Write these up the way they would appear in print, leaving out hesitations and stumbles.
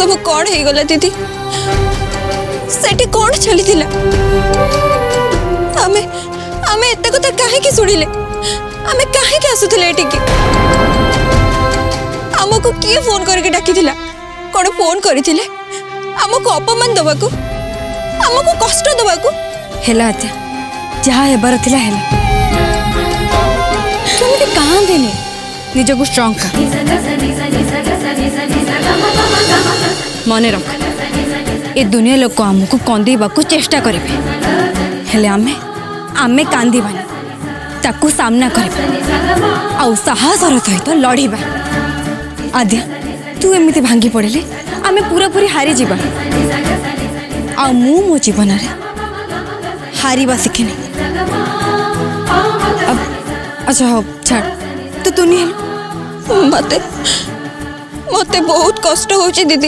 सब कौन हो गला दीदी सेठी कौन चली थिला आमे आमे एते कथा काहे की सुनिले आमे काहे की आसुथिले एटिकी हमको किए फोन करके डाकी थिला कौन फोन करथिले हमको अपमान दबाकू हमको कष्ट दबाकू हेला आत्या जहा हेबार थिला हेला केमते कांदेनी निजको स्ट्रांग का मने रख ए दुनिया लोक हमको कंदेबा को चेष्टा करेबे हेले आमे आमे कांदीबानी ताकू सामना करबा आ साहसर सहित लड़ीबा आद्या तू एमती भांगी पड़े आमे पूरा पूरी हारी जीवा आ मु मो जीवन रे हारिबा शिखिनी अब अच्छा हो छाड़ तो तू नहीं मते मते बहुत कष्ट होची दीदी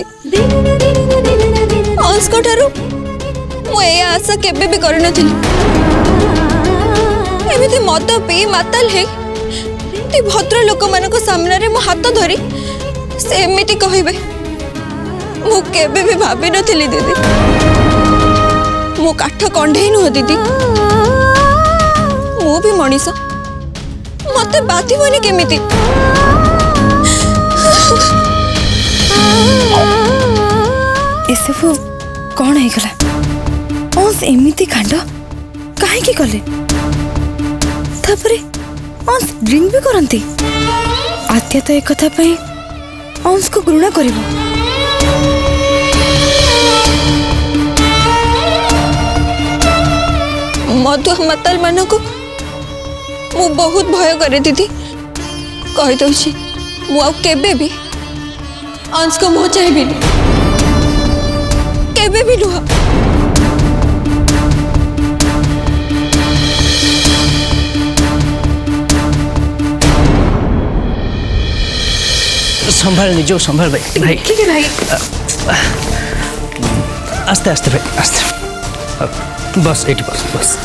अंश को ठारू मु ए आशा केबे भी करि नथिली एमिति मत पी माताल है ती भद्र लोक मान को सामने रे मो हाथ धरी से एमिति कहिबे मु केबे भी भाबी नथिली दीदी मो काठ कंढे नुह दीदी मु भी मनीष मते बाथिबनी केमिति एसबू कौन है गला अंश एमिति कांड काहे की कले तापरे अंश ड्रिंक भी करंती आत्या तो एक कथा पई अंश को घृणा करिवो मधु माताल मान को मु बहुत भय करे दीदी कहि दउछि मु आ केबे भी अंश को मुह चाहबी केबे भी लुहा संभाल निजो संभाल भाई भाई ठीक है भाई आस्ते आस्ते भाई आस्ते बस एटी बस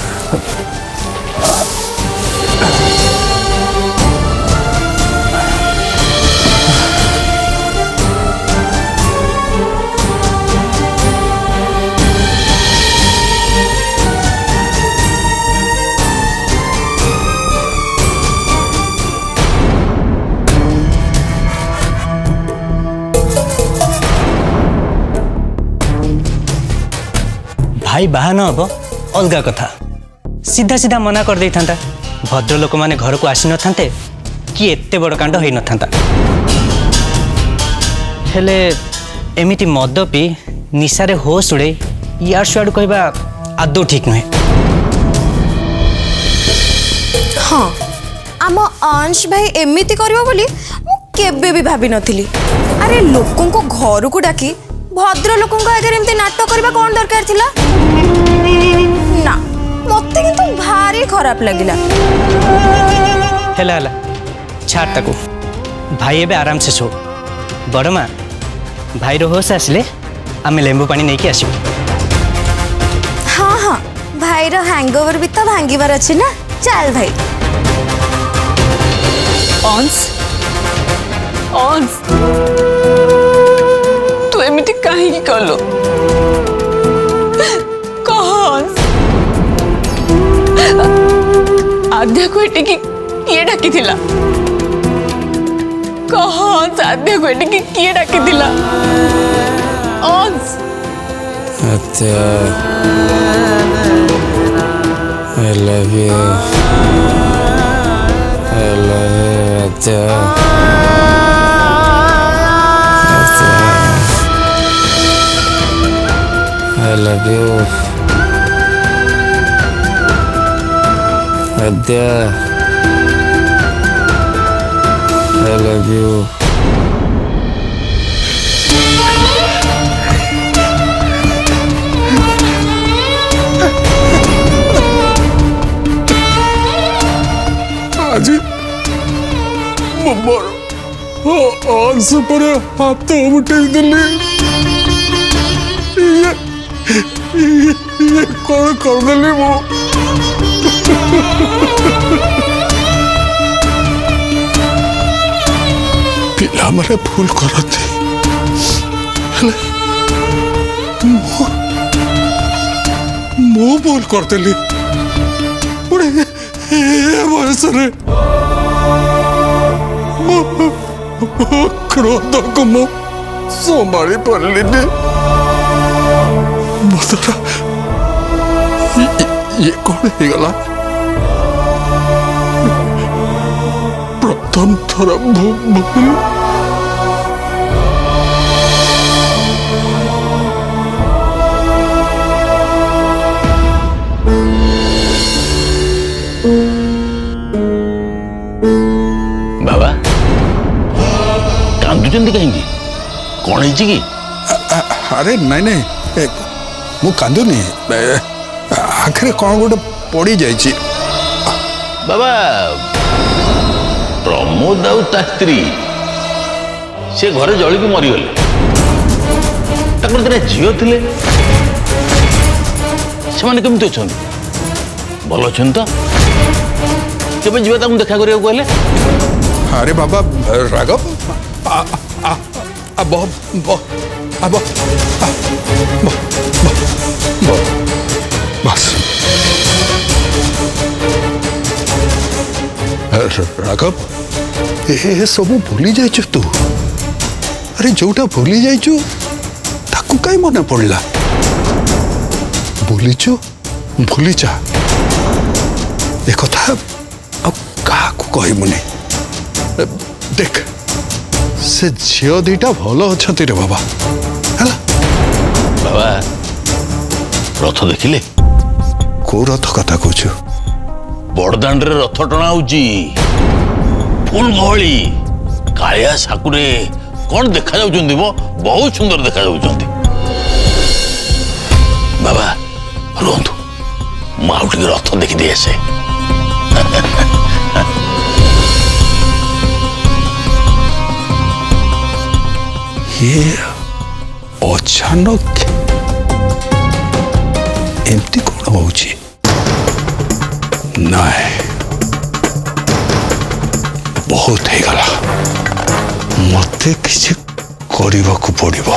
भाई बाहा न हम अलग कथा सीधा सीधा मना कर दे था भद्र लोक मैंने घर को आसी न था कि एते बड़ कांड हो न था हेले एमिति मद पी निशारे होश उड़े यार सुआड़ कहवा आदौ ठीक नुहे हाँ आम अंश भाई एमिति करबो बोली मु केबे भी भाबी नथिली अरे लोकों को घर को डाकी भद्र लोकों को आगे एमती नाटक करबा कौन दरकार थिला ना मते किंतु भारी खराब लागिला हेला हेला छाड़ ताको भाई एबे आराम से सो बड़ माँ भाई रो होश आसिले आमे लेंबू पानी नहीं कि आसीबो हाँ हाँ भाई रो हैंगओवर भी तो भांगीबार अछि ना चल भाई अंश अंश तू एमिति काहे की कलो आद्या को एटिकी किए डाकी थिला अंश आद्या को एटिकी किए डाकी थिला अंश आद्या I love you Adya I love you Adya I love you आज मोर अंश पर हाथ उठे दिल्ली ये कौन कर दिल्ली मो पिला मरे भूल करते मु भूल करदेली बयस क्रोध को मु संभाली पारे ये कौन होगला प्रथम थर बाबा कांदुचंदी कहीं कौन है कि अरे नहीं नहीं मु कांदुनी आखिर कौन गोटे पड़ी जाइए बाबा प्रमोद आउ ता स्त्री से घरे जलिकी मरीगले दिटा झील थे से केमती अच्छा भल अच्छा तो केवे जीवा देखा करा कहले अरे बाबा राघव बस राघव ये सब भूली जाइछु तू अरे जोटा भूली जाइछु ताकू काई मन पड़ला भूलीछु भूली जा ए कथा अब काकू कहमुनी देख से झील दीटा भल अच्छा रे बाबा है बाबा रथ देखिले को रथ कथा कहू बड़दाण्ड रथ टणा फुल गहली कालिया साकुरे कौन देखा जाउछन्ती बहुत सुंदर देखा जाउछन्ती बाबा रुहतु माउ टिके रथ देखी दे आसे ये अचानक एमती कौन होची नहीं बहुत ही गला मते किसी करने को पड़िबो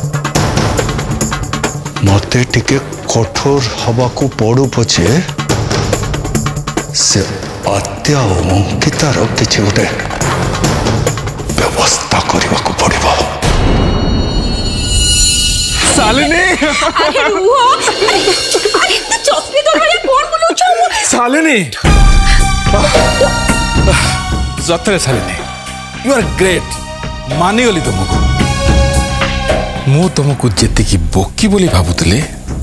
मते टिके कठोर हवा को पड़ू पछे से आत्या अंकितार किसी गोटे व्यवस्था करने को पड़िबो सालिनी अरे वो अरे तो चौपी तो बड़े कौन बोलू छो सालिनी जत्रे सालिनी यू आर ग्रेट मानी गली तुमको मु तुमको जेति की बोकी बोली भाबुतले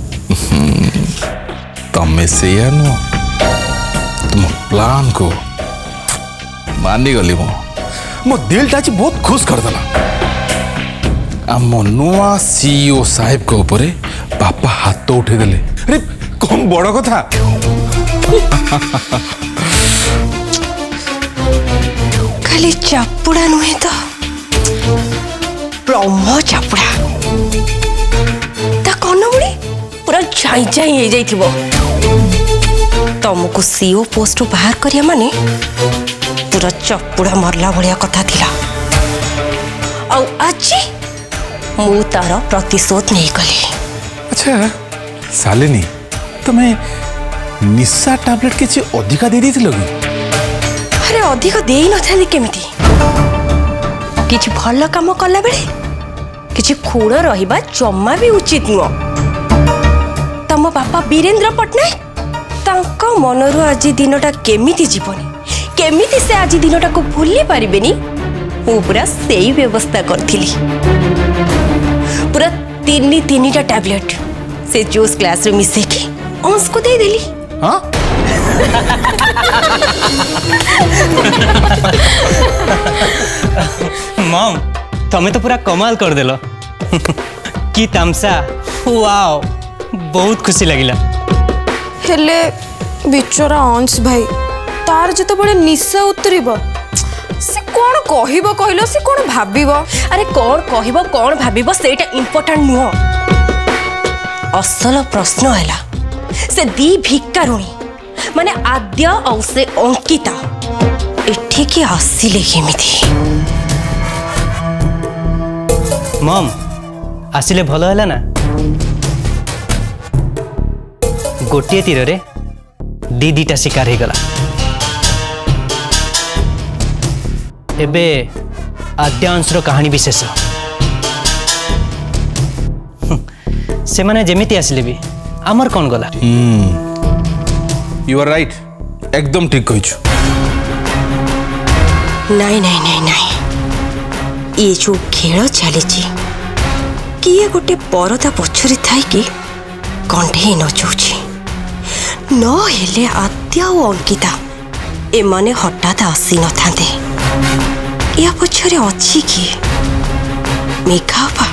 तमे से या नो तुम प्लान को मानी गली मो दिल टा बहुत खुश कर देला आम नुआ सीईओ साहेब को ऊपर बापा हाथ उठे देले अरे कौन बड़ कथा खाली चापुड़ा नुहे तो ब्रह्म चापुड़ा ता कौन बुड़ी पूरा झाई झाई हो जाइथिबो तुमको सीईओ पोस्ट बाहर करिया माने पूरा चापुड़ा मरला भलिया कथा थिला आ आज मु तार प्रतिशोध नहीं कली अच्छा सालिनी तुम्हें निशा टैबलेट किसी अधिका दे दी लगी अरे अधिक दे न थाली केमिति किछि भल काम कला बेले किछि खूड़ रहिबा जम्मा भी उचित नुह तम बापा वीरेंद्र पटनायक तांका मनरु आज दिनटा केमिति जीवनी केमिति से आज दिनटा को भूली पारिबेनी मु पूरा सेही व्यवस्था करथिली पूरा तीन टैबलेट से जूस ग्लास रे मिसे के अंश को दे देली हाँ मम तमें तो पूरा कमाल कर देलो की तमसा वाओ बहुत खुशी लगिला हेले बिचरा अंश भाई तार जत बड़े निशा उतरिबो से कौन कहिबो कहलो से कौन भाबिबो अरे कौन कहिबो कौन भाबिबो सेटा इंपोर्टेंट नुह असल प्रश्न हैला से दी भिकारुणी माने आद्य और से अंकिता एठी की आसिले केमिति मम आसिले भल है ना गोटे तीर रे दीटा शिकार हो गला। एबे आद्यांश कहानी भी शेष। से माने जेमिति आसिले भी आमर कौन गला। यू आर राइट एकदम ठीक कहिछु। नहीं नहीं नहीं नहीं ये जो खेल चली किए गोटे परदा पछरे थाई कि कंठे नचौछि न हेले आद्या और अंकिता एमाने हठात आसी न थांते। या पछरे अछि कि मेघा बा।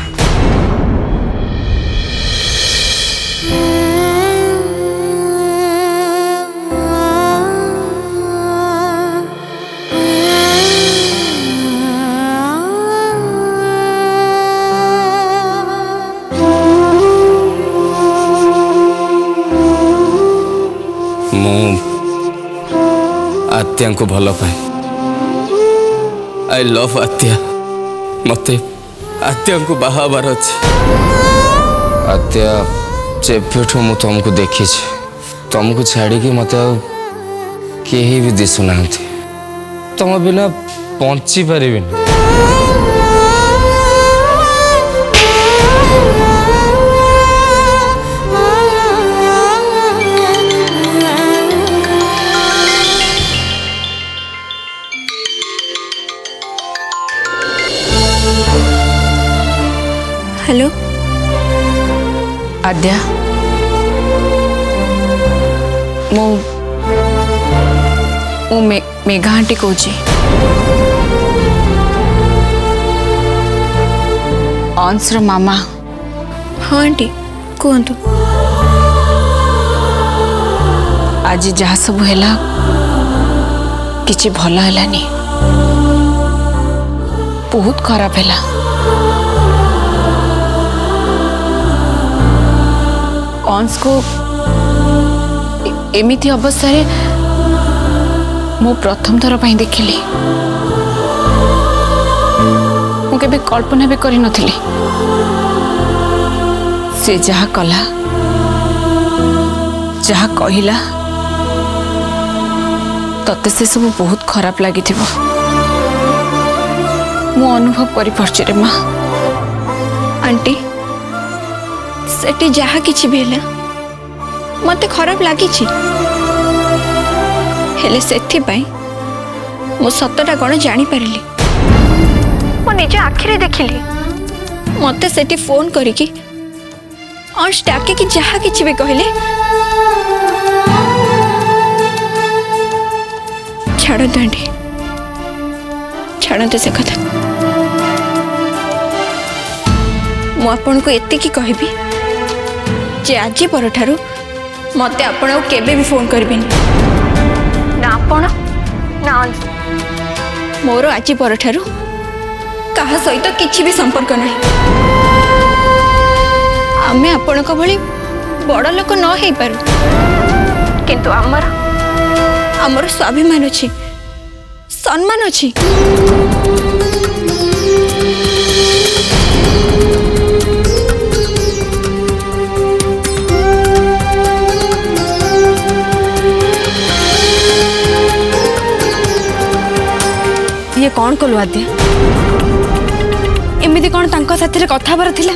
आत्या को भल पाए। आई लव आत्या। मते आत्या को बाहाबार अच्छे। आत्या जेबेठू मु तुमको देखी तुमको छाड़ी कि मत कहीं भी दिशुना तुम बिना बंची पारि। हेलो आद्या मु मेघा आंटी कहूँ। अंश रो मामा। हाँ आंटी कहतु। आज जहाँ सब है किसी भल है बहुत खराब है। अंश को एमिति अवस्था रे मु प्रथम थर पाई देखिली। मु केबे कल्पना भी करि नथिली। से जहा कला जहा कहिला तते से सब बहुत खराब लगी थी। मु अनुभव करि परछि रे मां। आंटी सेठी जहा किछि भी हैला मते खराब लागी छी। हेले सेठी पाई मु सतटा कोन जानि परिली। मु निज आखिरे देखिली। मते सेठी फोन करी कि अंश डाके कि जहा किछि भी कहले छाड़ आंटी छाड़ते से कथा। मु आपन को एति की कहबी जे आज परठारु मते आपण केबे भी फोन करबिनी ना आपण ना अंश। मोर आज परठारु कहा सहित किछि भी संपर्क नहीं। आमे आपण को भली बड़ लोक न हेई पारु किंतु हमर स्वाभिमान अछि सम्मान अछि। ये कौन कलु आद्या एमिति कौन तांको साथी रे कथा बार थिला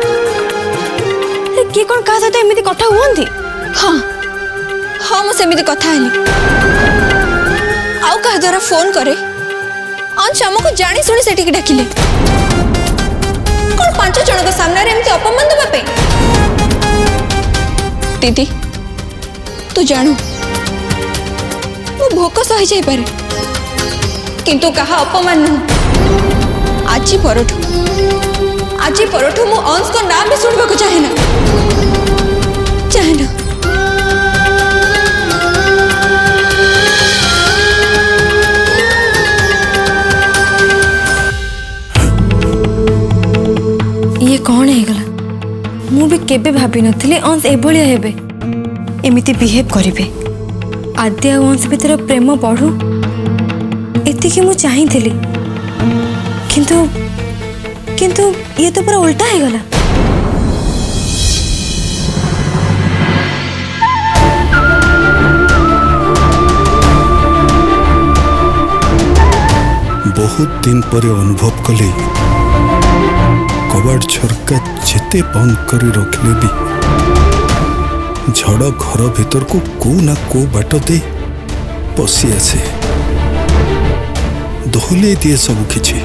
के कौन कहा सहित एमिति कथा हुअंती। हाँ हाँ मु सेमिति कथा हेली आउ कहा द्वारा फोन करे अंश हमको जानी सुनी सेठी डाकिले कौन 5 जन सामने एमती अपमान देवा पे। दीदी तू जानू मु भोक सही जाई पारे किंतु कहा अपमान नुह। आज परठू मु अंश को नाम भी सुनबा को चाहे ना। ये कौन है गला मु भी केबे भाभी नथिले अंश एभलिया हेबे एमिति बिहेव करिवे। आद्या अंश भीतर प्रेम बढ़ू एति कि मु चाहिथिली किंतु किंतु ये तो पूरा उल्टा है गला। दिन पर अनुभव कले कबाड़ झरका जेते बंद कर रखले भी झड़ घर भीतर को ना को बाट दे पशि आसे दोहले दिए सब किछि।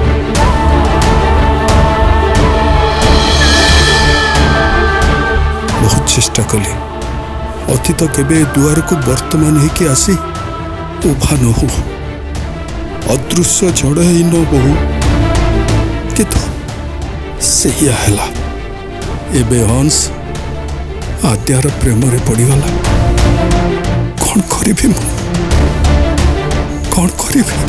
बहुत चेष्टा कले अतीत केबे दुआर को वर्तमान होके आसी उभा न हो अदृश्य झड़ ही न बहु किंतु सही हैला एबे हंस आद्यार प्रेम रे पड़ीगला कौन करिबे मु कौन करिबे।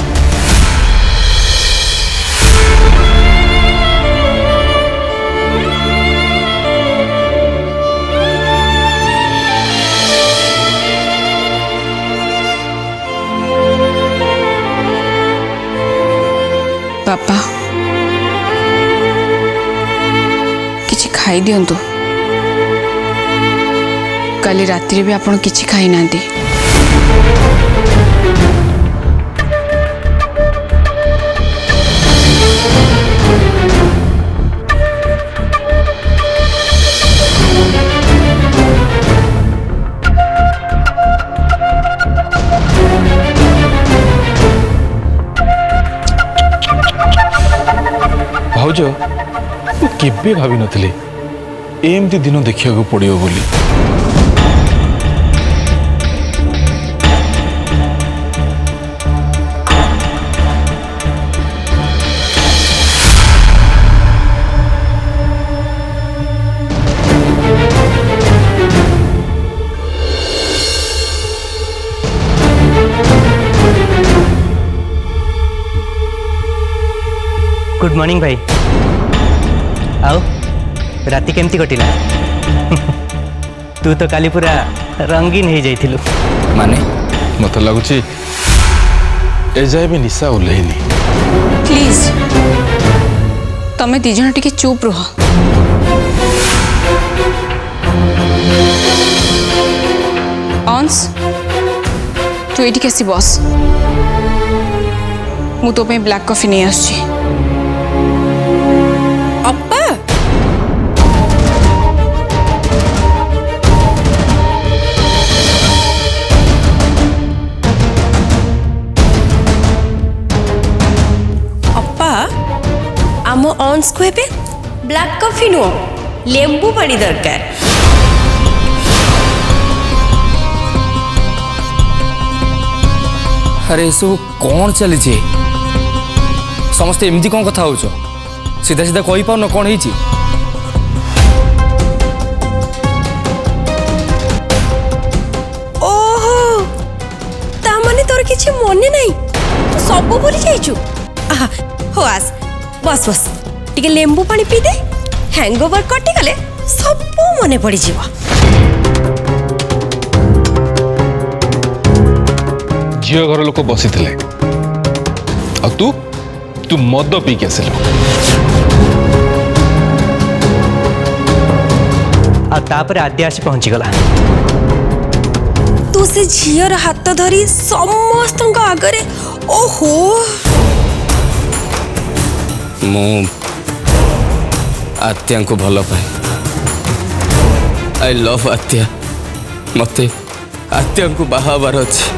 बापा किछि खाई दियंतु काली रात्रि भी आपण किछि खाई नांती। भाउज केबे भावी नथिले एमती दिन देखिया को पड़ियो बोली। गुड मॉर्निंग भाई। आओ राति केमती कटिला? तू तो काली पूरा रंगीन हो जाइथिलु। माने मत लगुची एजाए भी निशा ओल्हेनी। प्लीज तमे दी जण टिके चुप रह। अंश तू एठी कैसी बस मु तो पे ब्लैक कॉफी नहीं आछी। अप्पा अप्पा आम अंश को एबे ब्लैक कॉफी नो लेंबू पानी दरकार। अरे सब कौन चली समस्ते एमती कौन कथा होचो सीधा सीधा कही पार न कौन है। ओहो ता माने तोर किछि मने नहीं सब भूली जाइछु। हो आस बस बस टिके लेंबू पानी पी दे हैंगओवर कटि गले सब मने पड़ी जीवा। झील घर लोक बसी थे आ तू तू मद पी के आसिल आपर आद्या आसी पहुंची गला। तू से झीर हाथ धरी समस्त आगरे ओहो मु आत्या को भल पाए। आई लव आत्या मते आत्या को बाहाबार अच्छे।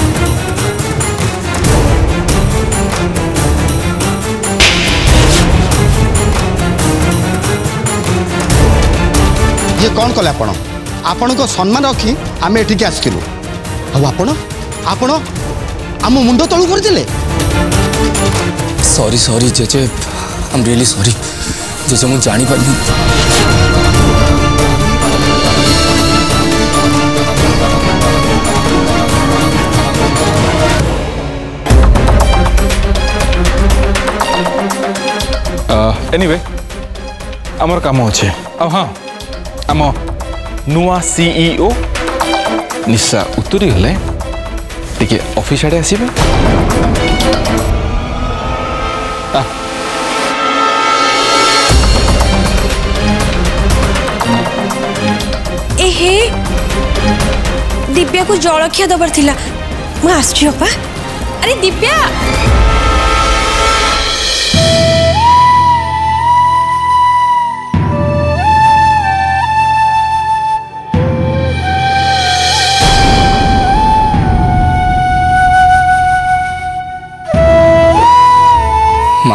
ये कौन कले आपण आपण को सम्मान रखी आम एठिक आसलु आपण आपण आम मुंड तलू करदे। सॉरी सॉरी जेजे आई एम रियली सॉरी जेजे मु जानी पारनी। एनीवे आमर काम अच्छे। अब हाँ आम नुआ सीईओ निशा उतरी गले टिके ऑफिस आड़े आसीबे। एहे दिव्या को जलखिया दबार थिला मु आसछि अपा। अरे दिव्या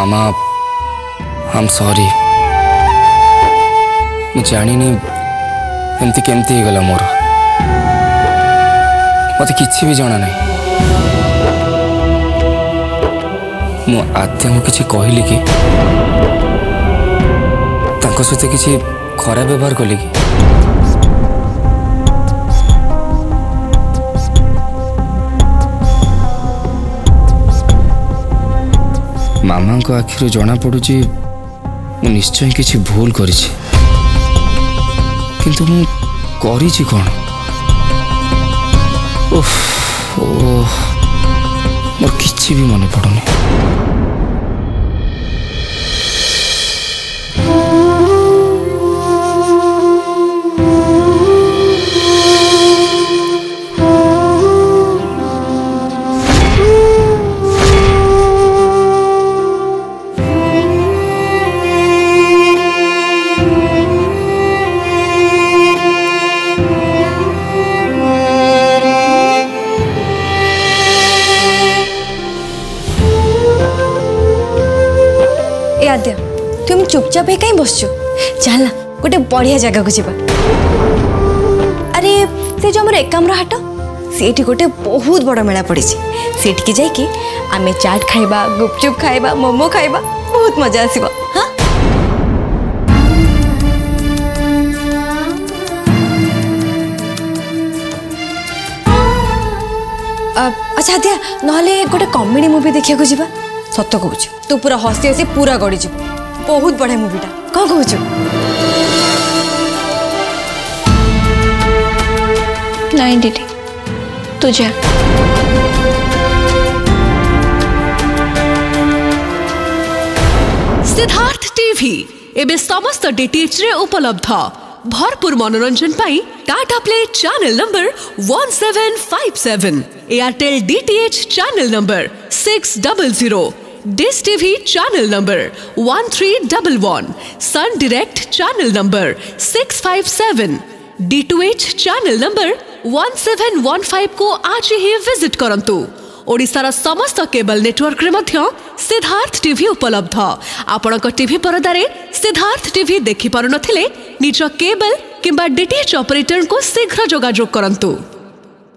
मामा आई एम सॉरी मुझे जानी एमती केमती गला मोर मत किसी भी जाना नहीं मु आद्या किसी कहली कि सहित किसी खराब व्यवहार कली कि मामा को आखिर जना पड़ुची मु निश्चय किसी भूल करिछि किंतु मु करिछि कोन उफ मोर किछि भी मन पड़ुनी आद्या तुम चुपचाप है कहीं बसचु चल ना गोटे बढ़िया जगह को जीवा अरे से जो हमर एकाम्र हाट सेठी गोटे बहुत बड़ मेला पड़ी सेठ की जाइए आमे चाट खाइबा गुपचुप खाइबा मोमो खाइबा बहुत मजा आसीबा हाँ अच्छा आद्या नहले गोटे कॉमेडी मूवी देखिया को जीवा सत कहूँ तू पूरा हसी हसी पूरा गड़ी जीव बहुत बढ़िया मूवीटा कौन कहूँ नहीं दीदी तू जा सिद्धार्थ टीवी एबे समस्त डीटीएच रे उपलब्ध भरपूर मनोरंजन पाई Tata play channel number 1757 Airtel DTH channel number 600 dish TV channel number 1311 Sun Direct channel number 657 D2H channel number 1715 को आज ही विजिट करंतु ओडिसार समस्त केबल नेटवर्क रे मध्य सिद्धार्थ टीवी उपलब्ध आपणक टीवी परदारे सिद्धार्थ टीवी देखि पारु नथिले निज केबल किंबा डीटीएच ऑपरेटर को शीघ्र जोगाजोग करंतु।